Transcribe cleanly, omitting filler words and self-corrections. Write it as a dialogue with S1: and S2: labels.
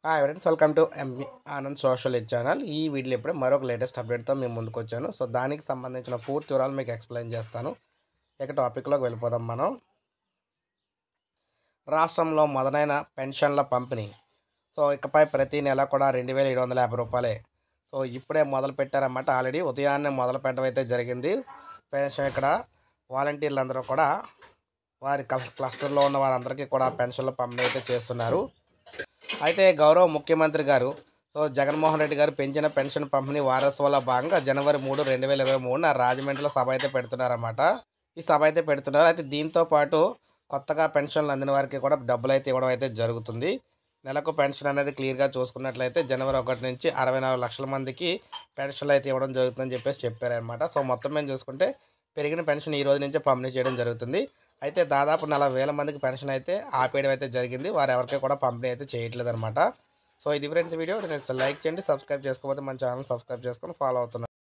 S1: Hi friends, welcome to Anand social channel. ఈ video ఇప్పుడే మరొక లేటెస్ట్ అప్డేట్తో మేము ముందుకు వచ్చాను. సో దానికి సంబంధించిన పూర్తి వివరాలు మీకు ఎక్స్ప్లెయిన్ చేస్తాను. ఇక టాపిక్లోకి వెళ్ళిపోదాం మనం. రాష్ట్రంలో మొదలైన పెన్షన్ల పంపిణీ. సో ఇకపై ప్రతి నెల కూడా 2750 రూపాయలే. సో ఇప్పుడే మొదలు పెట్టారన్నమాట. ఆల్రెడీ ఉదయాన్నే మొదలు పెట్టడం అయితే జరిగింది. పెన్షన్ ఇక్కడ వాలంటీర్లు అందరూ కూడా వారి క్లస్టర్లో ఉన్న వారందరికీ కూడా పెన్షన్ల పంపిణీ అయితే చేస్తున్నారు. అయితే గౌరవ ముఖ్యమంత్రి గారు జగన్మోహన్ రెడ్డి గారు పెంచిన పెన్షన్ పంపిణీ వారోత్సవాల భాగంగా జనవరి 3, 2023 రాజమండ్రిలో సభ అయితే పెడుతున్నారన్నమాట. ఈ సభ అయితే పెడుతున్నారు. అయితే దీంతో పాటు కొత్తగా పెన్షన్లు అందిన వారికి కూడా డబ్బులు అయితే ఇవ్వడం అయితే జరుగుతుంది. నెలకు పెన్షన్ అనేది క్లియర్గా చూసుకున్నట్లయితే జనవరి 1 నుంచి 64 లక్షల మందికి పెన్షన్లు అయితే ఇవ్వడం జరుగుతుందని చెప్పేసి చెప్పారనమాట. సో మొత్తం మేము చూసుకుంటే పెరిగిన పెన్షన్ ఈ రోజు నుంచే పంపిణీ చేయడం జరుగుతుంది. అయితే దాదాపు 40,000 మందికి పెన్షన్ అయితే ఆపేయడం అయితే జరిగింది. వారు ఎవరికి కూడా పంపిణీ అయితే చేయట్లేదు అనమాట. సో ఇది ఫ్రెండ్స్ వీడియో. నేను లైక్ చేయండి, సబ్స్క్రైబ్ చేసుకోకపోతే మన ఛానల్ సబ్స్క్రైబ్ చేసుకొని ఫాలో అవుతున్నాను.